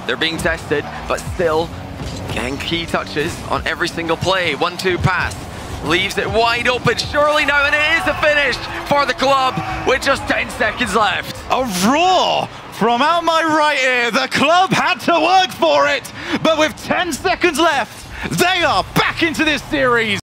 They're being tested, but still getting key touches on every single play. 1-2 pass. Leaves it wide open, surely now, and it is the finish for the club with just 10 seconds left. A roar from out my right ear. The club had to work for it, but with 10 seconds left, they are back into this series.